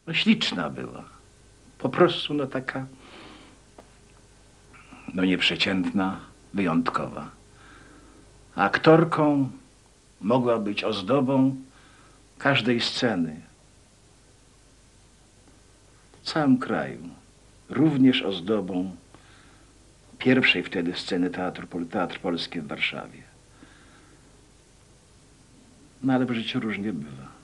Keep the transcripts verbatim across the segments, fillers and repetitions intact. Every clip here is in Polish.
No, śliczna była. Po prostu no taka, no nieprzeciętna, wyjątkowa. Aktorką mogła być ozdobą każdej sceny. W całym kraju. Również ozdobą pierwszej wtedy sceny Teatru, Teatr Polski w Warszawie. No ale w życiu różnie bywa.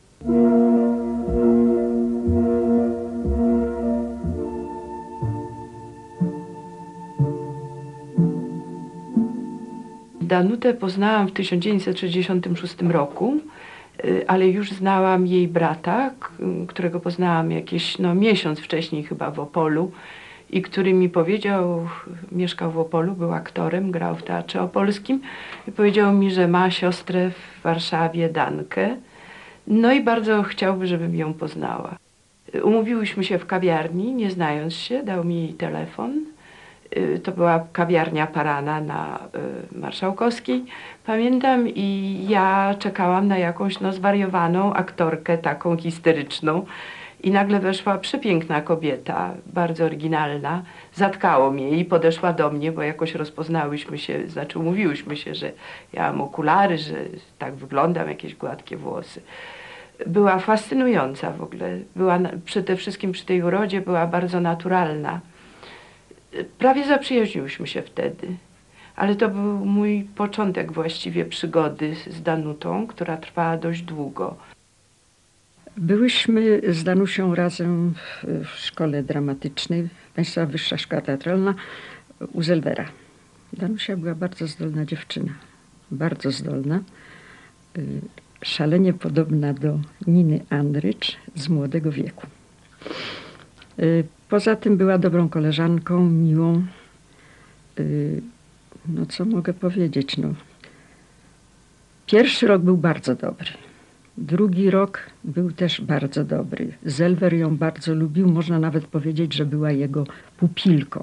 Danutę poznałam w tysiąc dziewięćset sześćdziesiątym szóstym roku, ale już znałam jej brata, którego poznałam jakiś no, miesiąc wcześniej chyba w Opolu i który mi powiedział, mieszkał w Opolu, był aktorem, grał w Teatrze Opolskim i powiedział mi, że ma siostrę w Warszawie, Dankę, no i bardzo chciałby, żebym ją poznała. Umówiłyśmy się w kawiarni, nie znając się, dał mi jej telefon. To była kawiarnia Parana na y, Marszałkowskiej, pamiętam, i ja czekałam na jakąś no, zwariowaną aktorkę, taką histeryczną, i nagle weszła przepiękna kobieta, bardzo oryginalna, zatkało mnie i podeszła do mnie, bo jakoś rozpoznałyśmy się, znaczy umówiłyśmy się, że ja mam okulary, że tak wyglądam, jakieś gładkie włosy. Była fascynująca w ogóle, była przede wszystkim przy tej urodzie, była bardzo naturalna. Prawie zaprzyjaźniłyśmy się wtedy, ale to był mój początek właściwie przygody z Danutą, która trwała dość długo. Byłyśmy z Danusią razem w szkole dramatycznej, Państwowa Wyższa Szkoła Teatralna u Zelwera. Danusia była bardzo zdolna dziewczyna, bardzo zdolna, szalenie podobna do Niny Andrycz z młodego wieku. Poza tym była dobrą koleżanką, miłą. No co mogę powiedzieć? No. Pierwszy rok był bardzo dobry. Drugi rok był też bardzo dobry. Zelwer ją bardzo lubił. Można nawet powiedzieć, że była jego pupilką.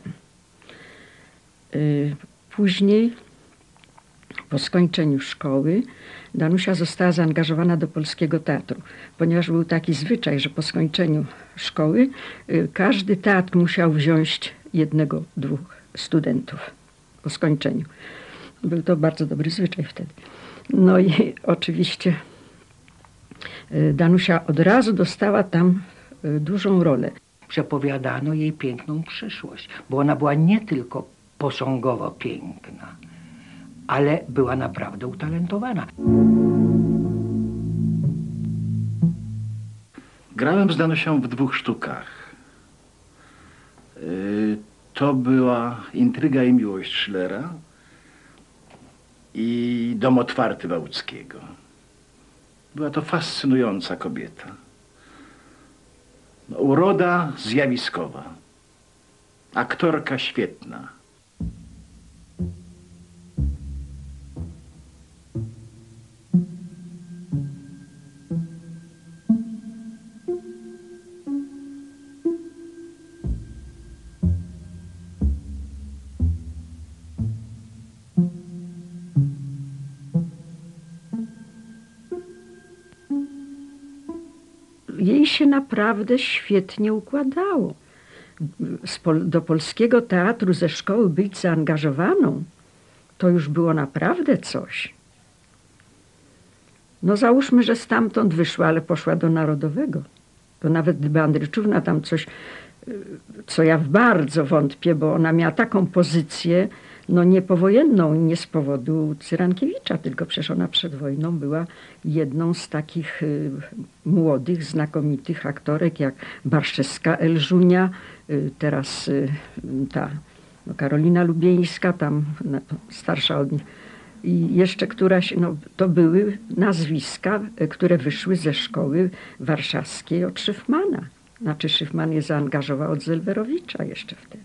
Później, po skończeniu szkoły, Danusia została zaangażowana do Polskiego Teatru, ponieważ był taki zwyczaj, że po skończeniu szkoły każdy teatr musiał wziąć jednego, dwóch studentów po skończeniu. Był to bardzo dobry zwyczaj wtedy. No i oczywiście Danusia od razu dostała tam dużą rolę. Przepowiadano jej piękną przyszłość, bo ona była nie tylko posągowo piękna, ale była naprawdę utalentowana. Grałem z Danusią w dwóch sztukach. To była Intryga i miłość Schillera i Dom otwarty Wałckiego. Była to fascynująca kobieta. No, uroda zjawiskowa. Aktorka świetna. Jej się naprawdę świetnie układało. Do Polskiego Teatru ze szkoły być zaangażowaną, to już było naprawdę coś. No załóżmy, że stamtąd wyszła, ale poszła do Narodowego. To nawet gdyby Andryczówna tam coś, co ja bardzo wątpię, bo ona miała taką pozycję, no nie powojenną, nie z powodu Cyrankiewicza, tylko przecież ona przed wojną była jedną z takich y, młodych, znakomitych aktorek, jak Barszewska Elżunia, y, teraz y, ta no, Karolina Lubieńska, tam no, starsza od nich. I jeszcze któraś, no to były nazwiska, które wyszły ze szkoły warszawskiej od Szyfmana. Znaczy Szyfman je zaangażował od Zelwerowicza jeszcze wtedy.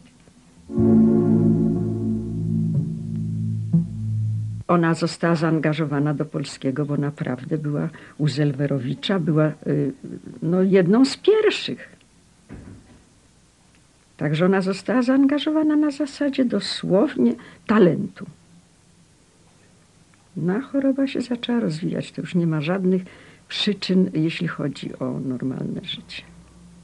Ona została zaangażowana do Polskiego, bo naprawdę była u Zelwerowicza, była no, jedną z pierwszych. Także ona została zaangażowana na zasadzie dosłownie talentu. No a choroba się zaczęła rozwijać. To już nie ma żadnych przyczyn, jeśli chodzi o normalne życie.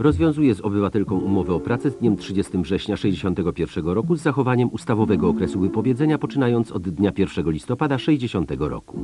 rozwiązuje z obywatelką umowę o pracę z dniem trzydziestego września tysiąc dziewięćset sześćdziesiątego pierwszego roku z zachowaniem ustawowego okresu wypowiedzenia poczynając od dnia pierwszego listopada tysiąc dziewięćset sześćdziesiątego roku.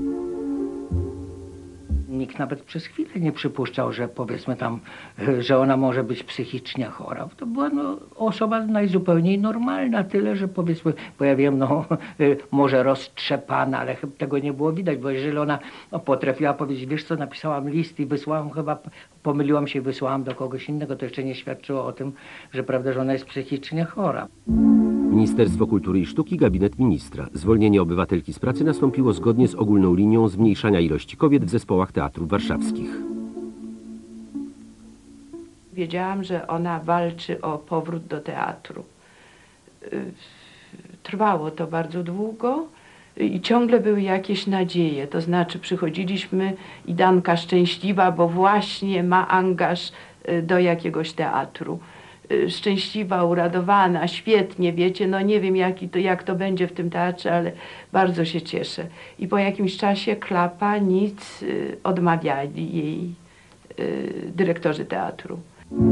Nikt nawet przez chwilę nie przypuszczał, że powiedzmy tam, że ona może być psychicznie chora. To była no, osoba najzupełniej normalna, tyle, że powiedzmy, bo ja wiem, no może roztrzepana, ale chyba tego nie było widać, bo jeżeli ona no, potrafiła powiedzieć, wiesz co, napisałam list i wysłałam chyba, pomyliłam się i wysłałam do kogoś innego, to jeszcze nie świadczyło o tym, że prawda, że ona jest psychicznie chora. Ministerstwo Kultury i Sztuki, gabinet ministra. Zwolnienie obywatelki z pracy nastąpiło zgodnie z ogólną linią zmniejszania ilości kobiet w zespołach teatrów warszawskich. Wiedziałam, że ona walczy o powrót do teatru. Trwało to bardzo długo i ciągle były jakieś nadzieje. To znaczy przychodziliśmy i Danka szczęśliwa, bo właśnie ma angaż do jakiegoś teatru. Szczęśliwa, uradowana, świetnie, wiecie, no nie wiem jaki to, jak to będzie w tym teatrze, ale bardzo się cieszę. I po jakimś czasie klapa, nic, odmawiali jej dyrektorzy teatru.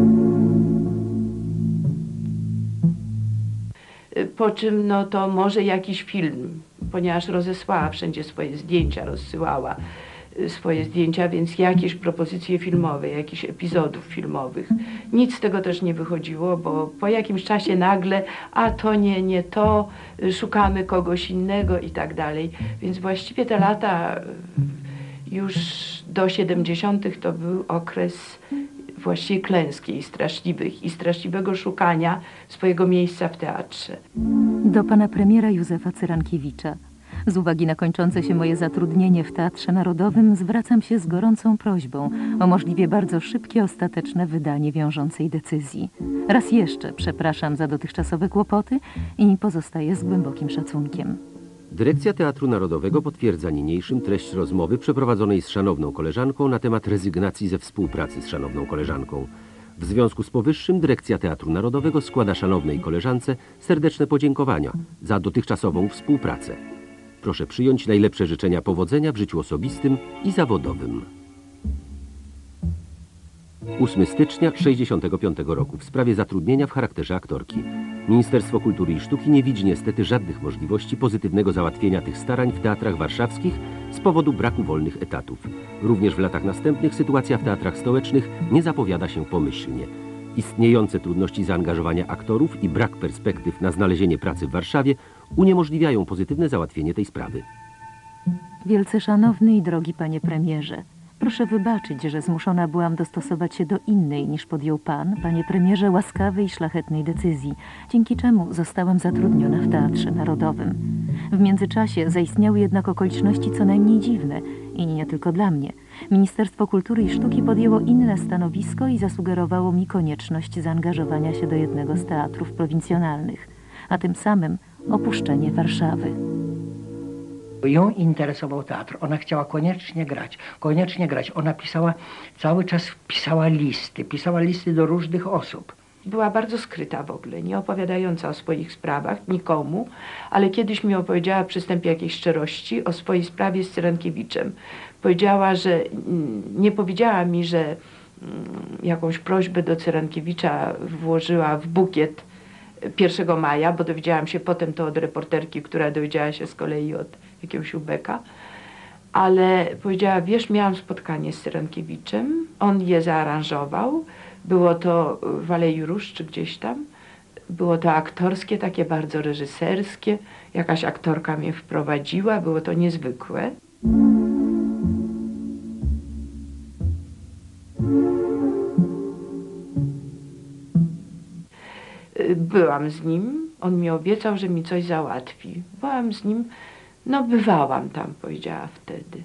Po czym no to może jakiś film, ponieważ rozesłała wszędzie swoje zdjęcia, rozsyłała swoje zdjęcia, więc jakieś propozycje filmowe, jakichś epizodów filmowych. Nic z tego też nie wychodziło, bo po jakimś czasie nagle, a to nie, nie to, szukamy kogoś innego i tak dalej. Więc właściwie te lata już do siedemdziesiątych to był okres właściwie klęski i straszliwych i straszliwego szukania swojego miejsca w teatrze. Do pana premiera Józefa Cyrankiewicza. Z uwagi na kończące się moje zatrudnienie w Teatrze Narodowym zwracam się z gorącą prośbą o możliwie bardzo szybkie, ostateczne wydanie wiążącej decyzji. Raz jeszcze przepraszam za dotychczasowe kłopoty i pozostaję z głębokim szacunkiem. Dyrekcja Teatru Narodowego potwierdza niniejszym treść rozmowy przeprowadzonej z szanowną koleżanką na temat rezygnacji ze współpracy z szanowną koleżanką. W związku z powyższym Dyrekcja Teatru Narodowego składa szanownej koleżance serdeczne podziękowania za dotychczasową współpracę. Proszę przyjąć najlepsze życzenia powodzenia w życiu osobistym i zawodowym. ósmego stycznia tysiąc dziewięćset sześćdziesiątego piątego roku w sprawie zatrudnienia w charakterze aktorki. Ministerstwo Kultury i Sztuki nie widzi niestety żadnych możliwości pozytywnego załatwienia tych starań w teatrach warszawskich z powodu braku wolnych etatów. Również w latach następnych sytuacja w teatrach stołecznych nie zapowiada się pomyślnie. Istniejące trudności zaangażowania aktorów i brak perspektyw na znalezienie pracy w Warszawie uniemożliwiają pozytywne załatwienie tej sprawy. Wielce szanowny i drogi panie premierze, proszę wybaczyć, że zmuszona byłam dostosować się do innej niż podjął pan, panie premierze, łaskawej i szlachetnej decyzji, dzięki czemu zostałam zatrudniona w Teatrze Narodowym. W międzyczasie zaistniały jednak okoliczności co najmniej dziwne i nie tylko dla mnie. Ministerstwo Kultury i Sztuki podjęło inne stanowisko i zasugerowało mi konieczność zaangażowania się do jednego z teatrów prowincjonalnych, a tym samym opuszczenie Warszawy. Ją interesował teatr. Ona chciała koniecznie grać, koniecznie grać. Ona pisała, cały czas pisała listy, pisała listy do różnych osób. Była bardzo skryta w ogóle, nie opowiadająca o swoich sprawach nikomu, ale kiedyś mi opowiedziała przy wstępie jakiejś szczerości o swojej sprawie z Cyrankiewiczem. Powiedziała, że nie powiedziała mi, że jakąś prośbę do Cyrankiewicza włożyła w bukiet pierwszego maja, bo dowiedziałam się potem to od reporterki, która dowiedziała się z kolei od jakiegoś ubeka, ale powiedziała, wiesz, miałam spotkanie z Cyrankiewiczem, on je zaaranżował, było to w Alei Róż czy gdzieś tam, było to aktorskie, takie bardzo reżyserskie, jakaś aktorka mnie wprowadziła, było to niezwykłe. Byłam z nim, on mi obiecał, że mi coś załatwi. Byłam z nim, no bywałam tam, powiedziała wtedy.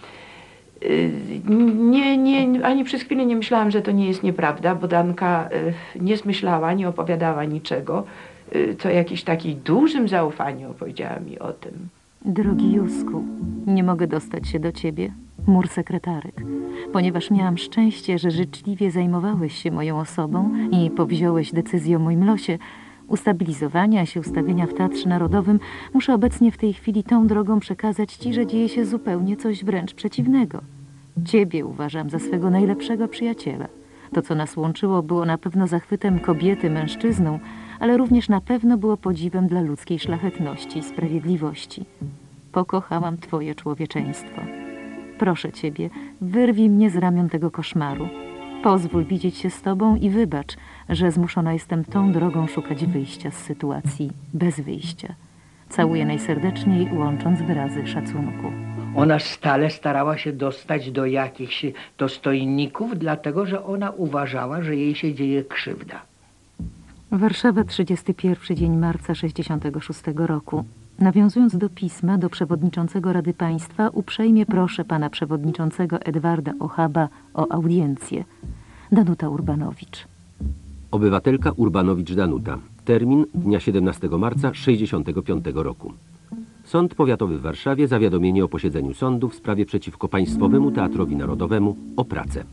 Nie, nie, ani przez chwilę nie myślałam, że to nie jest nieprawda, bo Danka nie zmyślała, nie opowiadała niczego, co jakiś taki dużym zaufaniu opowiedziała mi o tym. Drogi Józku, nie mogę dostać się do ciebie, mur sekretarek, ponieważ miałam szczęście, że życzliwie zajmowałeś się moją osobą i powziąłeś decyzję o moim losie, ustabilizowania się, ustawienia w Teatrze Narodowym, muszę obecnie w tej chwili tą drogą przekazać ci, że dzieje się zupełnie coś wręcz przeciwnego. Ciebie uważam za swego najlepszego przyjaciela. To, co nas łączyło, było na pewno zachwytem kobiety mężczyzną, ale również na pewno było podziwem dla ludzkiej szlachetności i sprawiedliwości. Pokochałam twoje człowieczeństwo. Proszę ciebie, wyrwij mnie z ramion tego koszmaru. Pozwól widzieć się z tobą i wybacz, że zmuszona jestem tą drogą szukać wyjścia z sytuacji bez wyjścia. Całuję najserdeczniej, łącząc wyrazy szacunku. Ona stale starała się dostać do jakichś dostojników, dlatego że ona uważała, że jej się dzieje krzywda. Warszawa, trzydziesty pierwszy dzień marca sześćdziesiątego szóstego roku. Nawiązując do pisma do przewodniczącego Rady Państwa, uprzejmie proszę pana przewodniczącego Edwarda Ochaba o audiencję. Danuta Urbanowicz. Obywatelka Urbanowicz Danuta. Termin dnia siedemnastego marca sześćdziesiątego piątego roku. Sąd Powiatowy w Warszawie zawiadomienie o posiedzeniu sądu w sprawie przeciwko Państwowemu Teatrowi Narodowemu o pracę.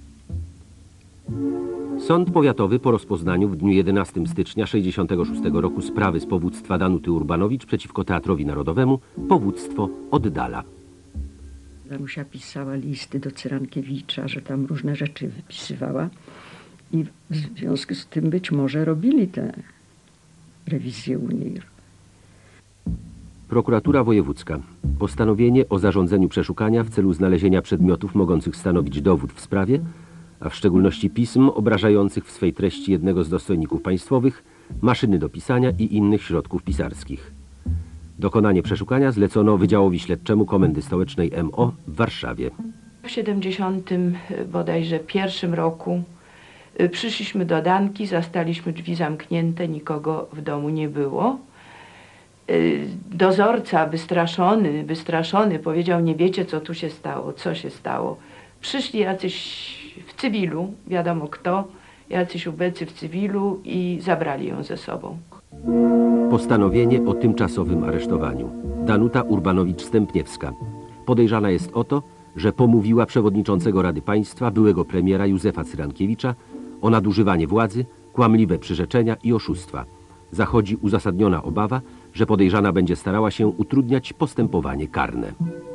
Sąd Powiatowy po rozpoznaniu w dniu jedenastego stycznia sześćdziesiątego szóstego roku sprawy z powództwa Danuty Urbanowicz przeciwko Teatrowi Narodowemu powództwo oddala. Danusia pisała listy do Cyrankiewicza, że tam różne rzeczy wypisywała i w związku z tym być może robili tę rewizję u niej. Prokuratura Wojewódzka. Postanowienie o zarządzeniu przeszukania w celu znalezienia przedmiotów mogących stanowić dowód w sprawie, a w szczególności pism obrażających w swej treści jednego z dostojników państwowych, maszyny do pisania i innych środków pisarskich. Dokonanie przeszukania zlecono Wydziałowi Śledczemu Komendy Stołecznej M O w Warszawie. W siedemdziesiątym bodajże pierwszym roku y, przyszliśmy do Danki, zastaliśmy drzwi zamknięte, nikogo w domu nie było. Y, dozorca wystraszony, wystraszony powiedział: nie wiecie, co tu się stało, co się stało. Przyszli jacyś w cywilu, wiadomo kto, jacyś ubecy w cywilu i zabrali ją ze sobą. Postanowienie o tymczasowym aresztowaniu. Danuta Urbanowicz-Stępniewska. Podejrzana jest o to, że pomówiła przewodniczącego Rady Państwa, byłego premiera Józefa Cyrankiewicza, o nadużywanie władzy, kłamliwe przyrzeczenia i oszustwa. Zachodzi uzasadniona obawa, że podejrzana będzie starała się utrudniać postępowanie karne.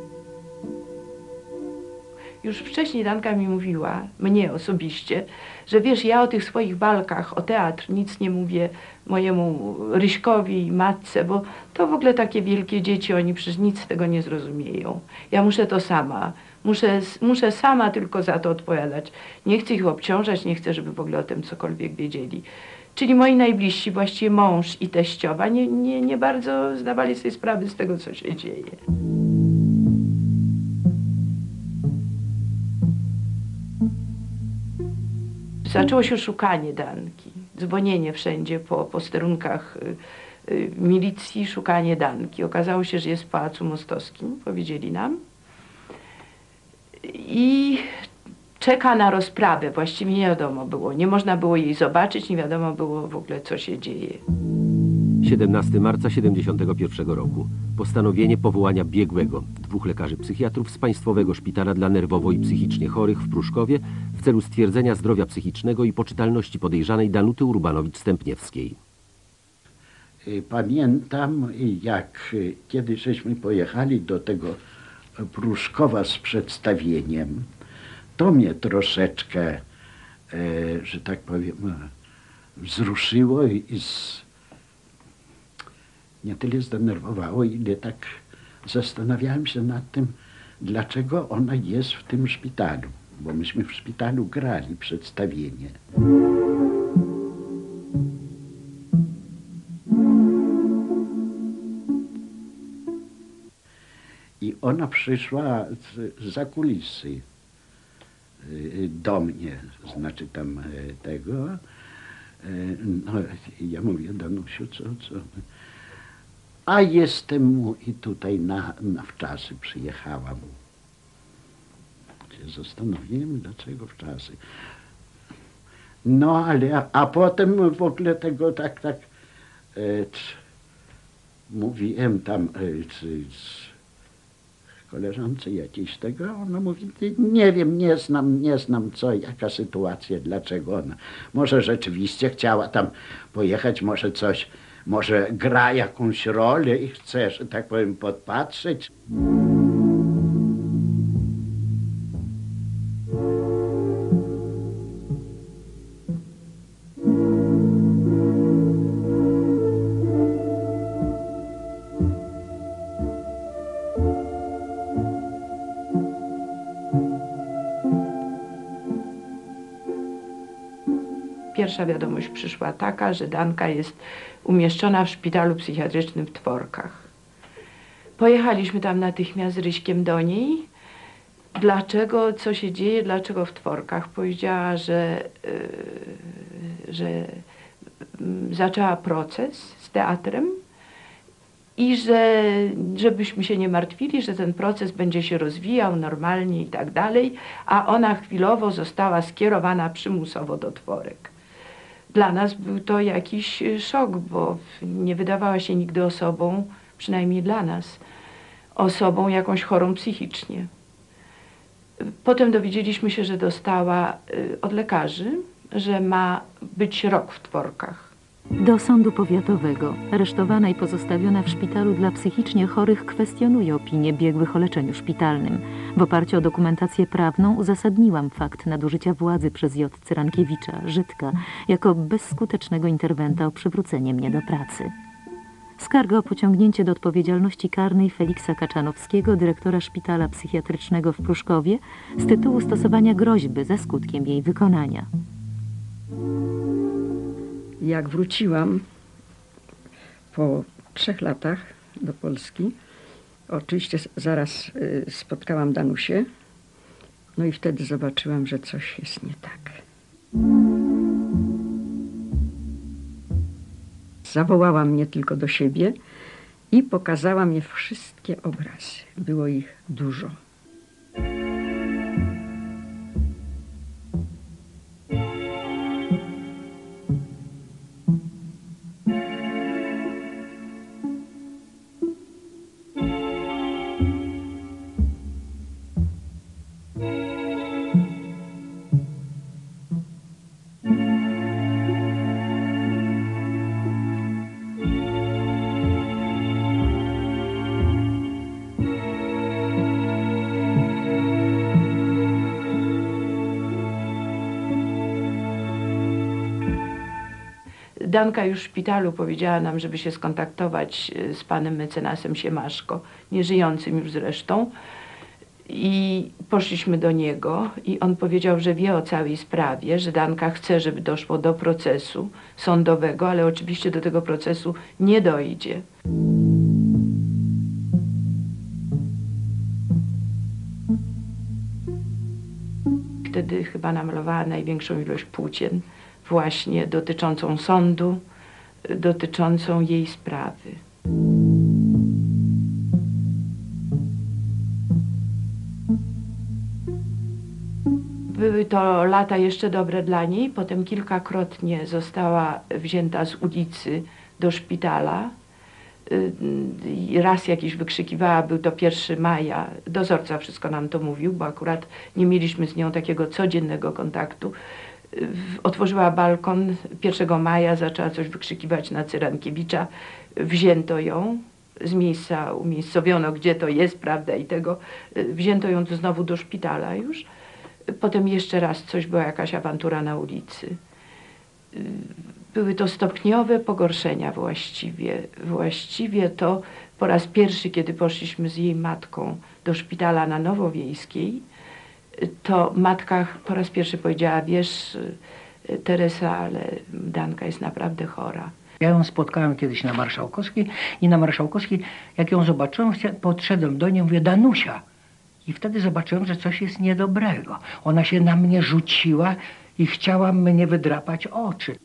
Już wcześniej Danka mi mówiła, mnie osobiście, że wiesz, ja o tych swoich walkach o teatr nic nie mówię mojemu Ryśkowi i matce, bo to w ogóle takie wielkie dzieci, oni przecież nic z tego nie zrozumieją. Ja muszę to sama, muszę, muszę sama tylko za to odpowiadać. Nie chcę ich obciążać, nie chcę, żeby w ogóle o tym cokolwiek wiedzieli. Czyli moi najbliżsi, właściwie mąż i teściowa, nie, nie, nie bardzo zdawali sobie sprawy z tego, co się dzieje. Zaczęło się szukanie Danki, dzwonienie wszędzie po posterunkach y, y, milicji, szukanie Danki. Okazało się, że jest w Pałacu Mostowskim, powiedzieli nam. I czeka na rozprawę, właściwie nie wiadomo było. Nie można było jej zobaczyć, nie wiadomo było w ogóle, co się dzieje. siedemnastego marca siedemdziesiątego pierwszego roku. Postanowienie powołania biegłego, dwóch lekarzy psychiatrów z Państwowego Szpitala dla Nerwowo i Psychicznie Chorych w Pruszkowie w celu stwierdzenia zdrowia psychicznego i poczytalności podejrzanej Danuty Urbanowicz-Stępniewskiej. Pamiętam, jak kiedy żeśmy pojechali do tego Pruszkowa z przedstawieniem, to mnie troszeczkę, że tak powiem, wzruszyło i z nie tyle zdenerwowało, ile tak zastanawiałem się nad tym, dlaczego ona jest w tym szpitalu. Bo myśmy w szpitalu grali przedstawienie. I ona przyszła za kulisy do mnie, znaczy tam tego. No, ja mówię: Danusiu, co, co? A jestem mu i tutaj na, na wczasy przyjechałam. Się zastanowiłem, dlaczego wczasy. No ale, a, a potem w ogóle tego tak, tak e, c, mówiłem tam e, c, c, koleżance jakiejś tego, ona mówi: nie wiem, nie znam, nie znam co, jaka sytuacja, dlaczego ona. Może rzeczywiście chciała tam pojechać, może coś, może gra jakąś rolę i chce, że tak powiem, podpatrzeć. pierwsza wiadomość przyszła taka, że Danka jest umieszczona w szpitalu psychiatrycznym w Tworkach. Pojechaliśmy tam natychmiast z Ryśkiem do niej. Dlaczego, co się dzieje, dlaczego w Tworkach? Powiedziała, że, yy, że yy, zaczęła proces z teatrem i że żebyśmy się nie martwili, że ten proces będzie się rozwijał normalnie i tak dalej, a ona chwilowo została skierowana przymusowo do Tworek. Dla nas był to jakiś szok, bo nie wydawała się nigdy osobą, przynajmniej dla nas, osobą jakąś chorą psychicznie. Potem dowiedzieliśmy się, że dostała od lekarzy, że ma być rok w Tworkach. Do sądu powiatowego aresztowana i pozostawiona w szpitalu dla psychicznie chorych kwestionuje opinię biegłych o leczeniu szpitalnym. W oparciu o dokumentację prawną uzasadniłam fakt nadużycia władzy przez J. Cyrankiewicza, Żydka, jako bezskutecznego interwenta o przywrócenie mnie do pracy. Skarga o pociągnięcie do odpowiedzialności karnej Feliksa Kaczanowskiego, dyrektora szpitala psychiatrycznego w Pruszkowie, z tytułu stosowania groźby ze skutkiem jej wykonania. Jak wróciłam po trzech latach do Polski, oczywiście zaraz spotkałam Danusię, no i wtedy zobaczyłam, że coś jest nie tak. Zawołała mnie tylko do siebie i pokazała mi wszystkie obrazy. Było ich dużo. Danka już w szpitalu powiedziała nam, żeby się skontaktować z panem mecenasem Siemaszko, nieżyjącym już zresztą. I poszliśmy do niego i on powiedział, że wie o całej sprawie, że Danka chce, żeby doszło do procesu sądowego, ale oczywiście do tego procesu nie dojdzie. Wtedy chyba namalowała największą ilość płócien właśnie dotyczącą sądu, dotyczącą jej sprawy. Były to lata jeszcze dobre dla niej, potem kilkakrotnie została wzięta z ulicy do szpitala. Raz jakiś wykrzykiwała, był to pierwszego maja, dozorca wszystko nam to mówił, bo akurat nie mieliśmy z nią takiego codziennego kontaktu. Otworzyła balkon pierwszego maja, zaczęła coś wykrzykiwać na Cyrankiewicza, wzięto ją z miejsca, umiejscowiono gdzie to jest, prawda, i tego, wzięto ją tu znowu do szpitala już. Potem jeszcze raz coś, była jakaś awantura na ulicy. Były to stopniowe pogorszenia właściwie. Właściwie to po raz pierwszy, kiedy poszliśmy z jej matką do szpitala na Nowowiejskiej, to matka po raz pierwszy powiedziała, wiesz, Teresa, ale Danka jest naprawdę chora. Ja ją spotkałem kiedyś na Marszałkowskiej i na Marszałkowskiej, jak ją zobaczyłem, podszedłem do niej, mówię, Danusia. I wtedy zobaczyłem, że coś jest niedobrego. Ona się na mnie rzuciła i chciała mnie wydrapać oczy.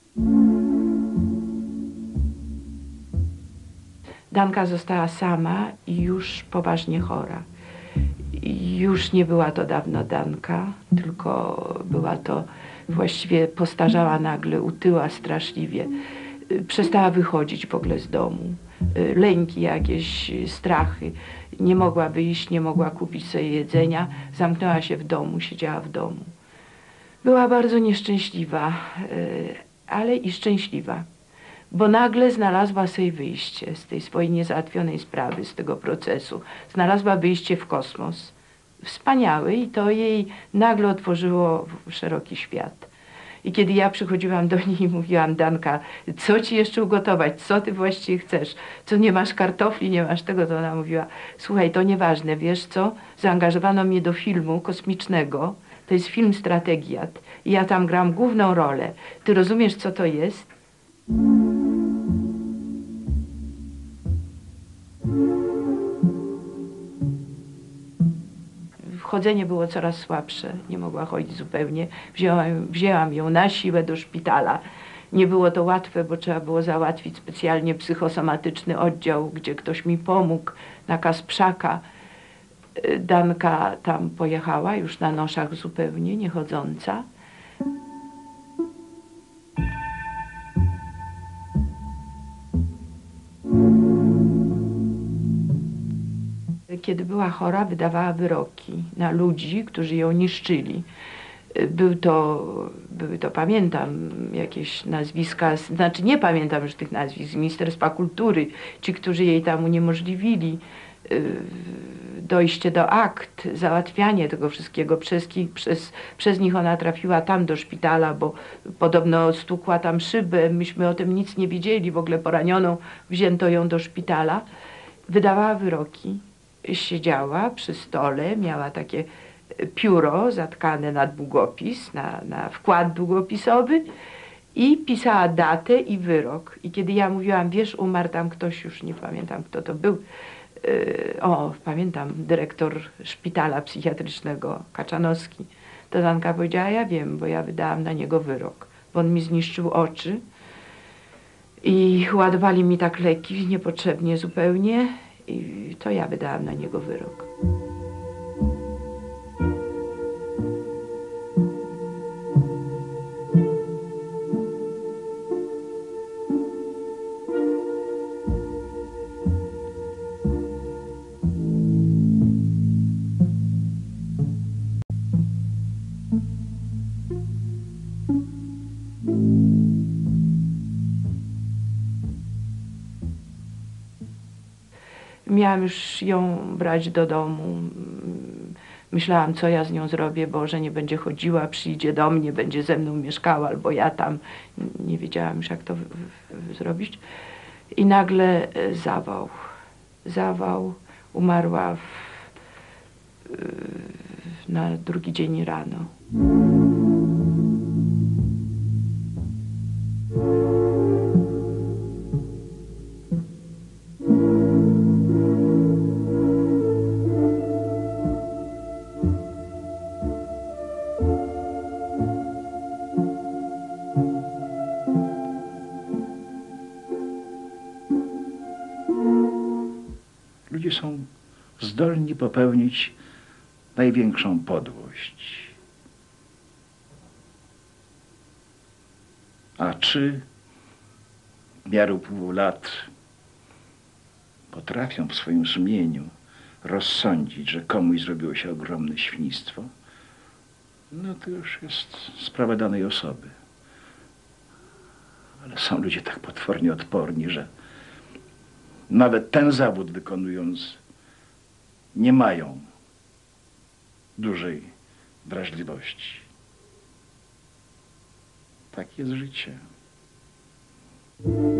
Danka została sama i już poważnie chora. Już nie była to dawno Danka, tylko była to właściwie postarzała nagle, utyła straszliwie. Przestała wychodzić w ogóle z domu. Lęki jakieś, strachy. Nie mogła wyjść, nie mogła kupić sobie jedzenia. Zamknęła się w domu, siedziała w domu. Była bardzo nieszczęśliwa, ale i szczęśliwa, bo nagle znalazła sobie wyjście z tej swojej niezałatwionej sprawy, z tego procesu. Znalazła wyjście w kosmos. Wspaniały i to jej nagle otworzyło szeroki świat. I kiedy ja przychodziłam do niej i mówiłam, Danka, co ci jeszcze ugotować, co ty właściwie chcesz, co nie masz kartofli, nie masz tego, to ona mówiła, słuchaj, to nieważne, wiesz co, zaangażowano mnie do filmu kosmicznego, To jest film Strategiat. I ja tam gram główną rolę. Ty rozumiesz, co to jest? Chodzenie było coraz słabsze. Nie mogła chodzić zupełnie. Wzięłam, wzięłam ją na siłę do szpitala. Nie było to łatwe, bo trzeba było załatwić specjalnie psychosomatyczny oddział, gdzie ktoś mi pomógł, na Kasprzaka. Danka tam pojechała, już na noszach zupełnie, niechodząca. Kiedy była chora, wydawała wyroki na ludzi, którzy ją niszczyli. Był to, były to, pamiętam, jakieś nazwiska, znaczy nie pamiętam już tych nazwisk, z Ministerstwa Kultury, ci, którzy jej tam uniemożliwili dojście do akt, załatwianie tego wszystkiego. Przez, przez, przez nich ona trafiła tam do szpitala, bo podobno stukła tam szybę. Myśmy o tym nic nie wiedzieli. W ogóle poranioną wzięto ją do szpitala. Wydawała wyroki. Siedziała przy stole, miała takie pióro zatkane na długopis, na, na wkład długopisowy i pisała datę i wyrok. I kiedy ja mówiłam, wiesz, umarł tam ktoś, już nie pamiętam kto to był, yy, o, pamiętam, dyrektor szpitala psychiatrycznego Kaczanowski, to Danka powiedziała, ja wiem, bo ja wydałam na niego wyrok, bo on mi zniszczył oczy i ładowali mi tak leki niepotrzebnie zupełnie i to ja wydałam na niego wyrok. Miałam już ją brać do domu. Myślałam, co ja z nią zrobię, bo że nie będzie chodziła, przyjdzie do mnie, będzie ze mną mieszkała, albo ja tam. Nie wiedziałam już, jak to w, w, zrobić. I nagle zawał. Zawał. Umarła w, na drugi dzień rano. Ludzie są zdolni popełnić największą podłość. A czy w miarę upływu lat potrafią w swoim sumieniu rozsądzić, że komuś zrobiło się ogromne świństwo, no to już jest sprawa danej osoby. Ale są ludzie tak potwornie odporni, że nawet ten zawód wykonując nie mają dużej wrażliwości. Tak jest życie.